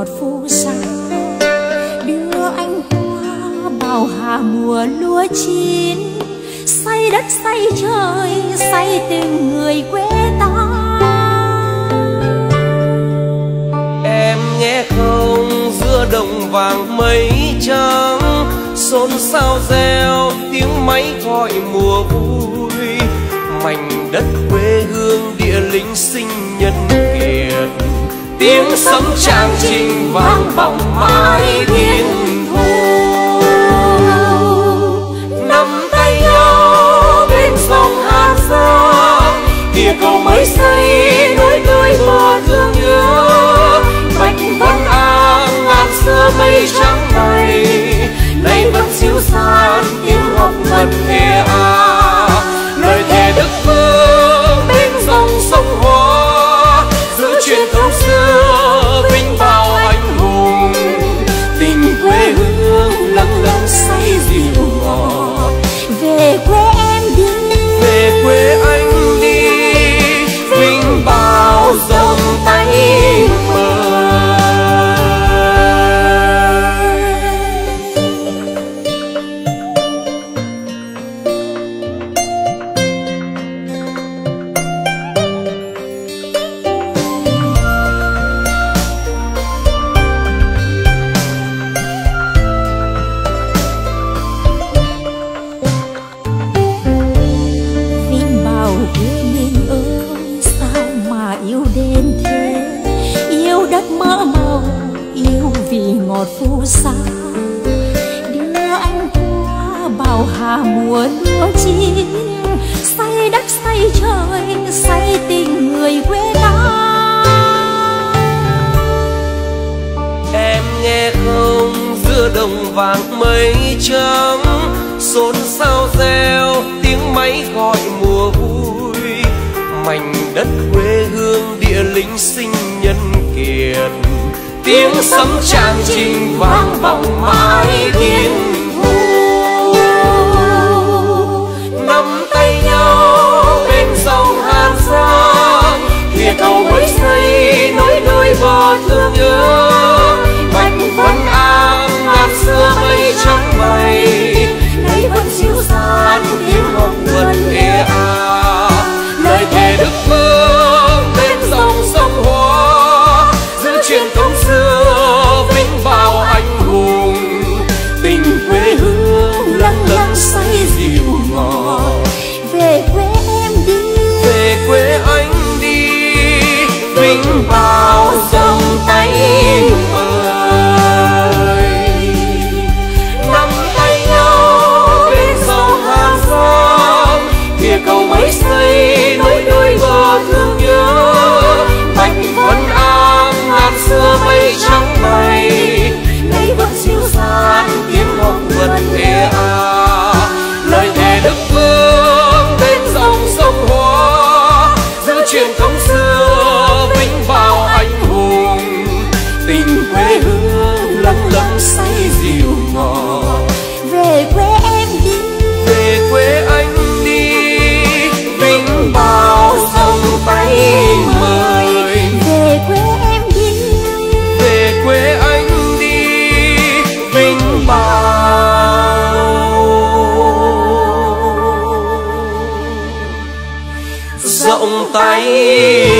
ngọt phù sa. Đưa anh qua bao hà mùa lúa chín, say đất say trời say tình người quê ta. Em nghe không, giữa đồng vàng mây trắng, xôn xao reo tiếng máy gọi mùa vui. Mảnh đất quê hương địa linh sinh nhân kiệt, tiếng sấm tràng trình vang vọng mãi thiên thu. Nắm tay nhau bên sông Hà Giang, kia cầu mới xây nối đôi bờ thương nhớ. Bạch Vân An ngàn xưa mây trắng này, nay vẫn dịu dàng tiếng ngọc ngân ê a. Lời thề đức vương bên dòng sông Hoa, giữ truyền thống xưa vinh bao anh hùng. Tình quê hương lâng lâng say dịu ngọt. Về quê em đi, về quê anh đi, vinh bao dòng tay mời. ngọt phù sa. Đưa anh qua bao hà mùa lúa chín, say đất say trời say tình người quê ta. Em nghe không, giữa đồng vàng mây trắng, xôn xao reo tiếng máy gọi mùa vui. Mảnh đất quê hương địa linh sinh nhân kiệt, tiếng sấm tràn trình vang vọng mãi thiên thu. Nắm tay nhau bên dòng Hàn Giang, thìa cầu mới xây nối đôi bờ thương nhớ. Bạch Vân An ngàn xưa mây trắng bay, nay vẫn dịu dàng tiếng ngọc vân ê a. Lời thề đức vương bên dòng sông Hoa, giữ truyền thống xưa vinh vào anh hùng. Tình quê hương lâng lâng say dịu ngọt. Về quê em đi, về quê anh đi, vinh vào dòng tay mời. Nắm tay nhau bên dòng Hàn Giang, thìa cầu mới xây nối đôi bờ thương nhớ. Bạch Vân An ngàn xưa mây trắng bay, nay vẫn dịu dàng tiếng ngọc vân ê a. Lời thề đức vương bên dòng sông Hoa, giữ truyền thống xưa vinh vào anh hùng. Tình quê hương lâng lâng say dịu ngọt. về quê em đi, về quê anh đi, vinh bao dòng tay mời. về quê em đi, về quê anh đi, vinh bao rộng tay